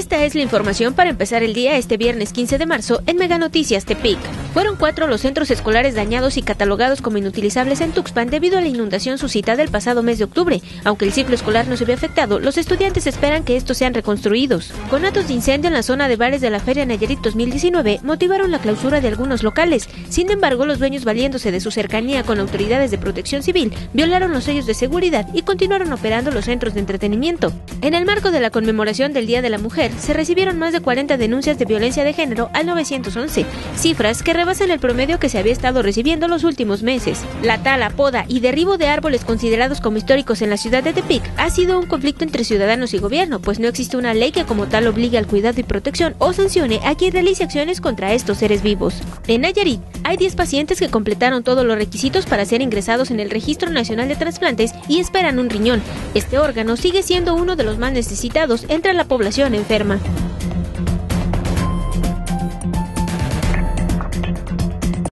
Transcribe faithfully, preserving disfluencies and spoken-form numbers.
Esta es la información para empezar el día este viernes quince de marzo en Mega Noticias Tepic. Fueron cuatro los centros escolares dañados y catalogados como inutilizables en Tuxpan debido a la inundación suscitada el pasado mes de octubre. Aunque el ciclo escolar no se ve afectado, los estudiantes esperan que estos sean reconstruidos. Conatos de incendio en la zona de bares de la Feria Nayarit dos mil diecinueve motivaron la clausura de algunos locales. Sin embargo, los dueños, valiéndose de su cercanía con autoridades de protección civil, violaron los sellos de seguridad y continuaron operando los centros de entretenimiento. En el marco de la conmemoración del Día de la Mujer, se recibieron más de cuarenta denuncias de violencia de género al nueve once, cifras que rebasan el promedio que se había estado recibiendo los últimos meses. La tala, poda y derribo de árboles considerados como históricos en la ciudad de Tepic ha sido un conflicto entre ciudadanos y gobierno, pues no existe una ley que como tal obligue al cuidado y protección o sancione a quien realice acciones contra estos seres vivos. En Nayarit, hay diez pacientes que completaron todos los requisitos para ser ingresados en el Registro Nacional de Trasplantes y esperan un riñón. Este órgano sigue siendo uno de los más necesitados entre la población enferma.